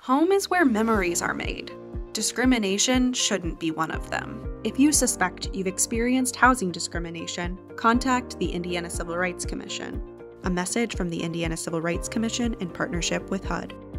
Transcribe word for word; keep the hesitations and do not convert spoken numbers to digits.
Home is where memories are made. Discrimination shouldn't be one of them. If you suspect you've experienced housing discrimination, contact the Indiana Civil Rights Commission. A message from the Indiana Civil Rights Commission in partnership with H U D.